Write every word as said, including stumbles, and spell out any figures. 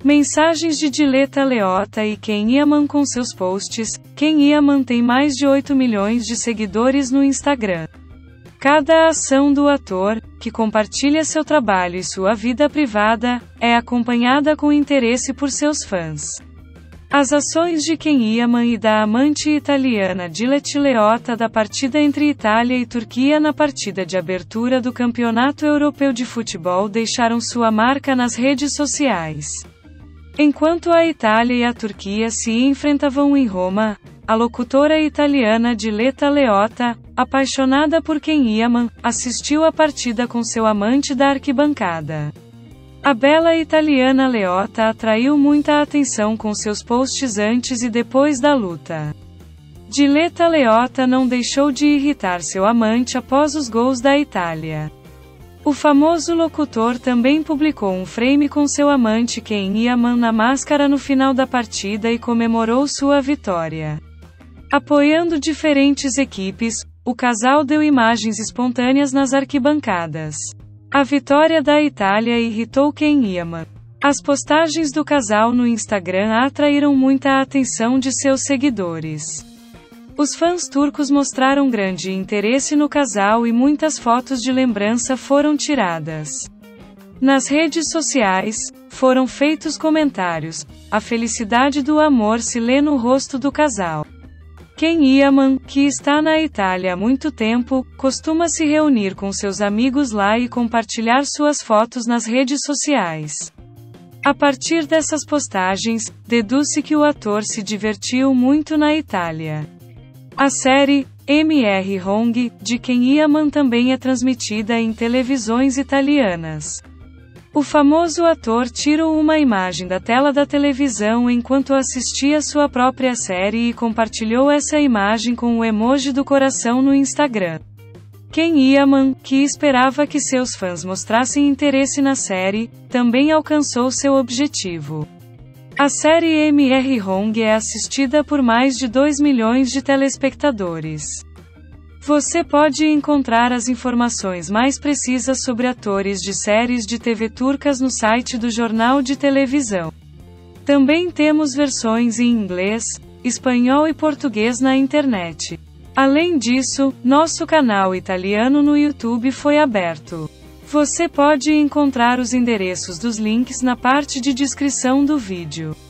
Mensagens de Diletta Leotta e Ken Yaman com seus posts. Ken Yaman tem mais de oito milhões de seguidores no Instagram. Cada ação do ator, que compartilha seu trabalho e sua vida privada, é acompanhada com interesse por seus fãs. As ações de Ken Yaman e da amante italiana Diletta Leotta da partida entre Itália e Turquia na partida de abertura do Campeonato Europeu de Futebol deixaram sua marca nas redes sociais. Enquanto a Itália e a Turquia se enfrentavam em Roma, a locutora italiana Diletta Leotta, apaixonada por Ken Yaman, assistiu à partida com seu amante da arquibancada. A bela italiana Leotta atraiu muita atenção com seus posts antes e depois da luta. Diletta Leotta não deixou de irritar seu amante após os gols da Itália. O famoso locutor também publicou um frame com seu amante Ken Yaman na máscara no final da partida e comemorou sua vitória. Apoiando diferentes equipes, o casal deu imagens espontâneas nas arquibancadas. A vitória da Itália irritou Ken Yaman. As postagens do casal no Instagram atraíram muita atenção de seus seguidores. Os fãs turcos mostraram grande interesse no casal e muitas fotos de lembrança foram tiradas. Nas redes sociais, foram feitos comentários. A felicidade do amor se lê no rosto do casal. Ken Yaman, que está na Itália há muito tempo, costuma se reunir com seus amigos lá e compartilhar suas fotos nas redes sociais. A partir dessas postagens, deduz-se que o ator se divertiu muito na Itália. A série M R Hong, de Ken Yaman também é transmitida em televisões italianas. O famoso ator tirou uma imagem da tela da televisão enquanto assistia sua própria série e compartilhou essa imagem com o emoji do coração no Instagram. Ken Yaman, que esperava que seus fãs mostrassem interesse na série, também alcançou seu objetivo. A série M R Hong é assistida por mais de dois milhões de telespectadores. Você pode encontrar as informações mais precisas sobre atores de séries de T V turcas no site do Jornal de Televisão. Também temos versões em inglês, espanhol e português na internet. Além disso, nosso canal italiano no YouTube foi aberto. Você pode encontrar os endereços dos links na parte de descrição do vídeo.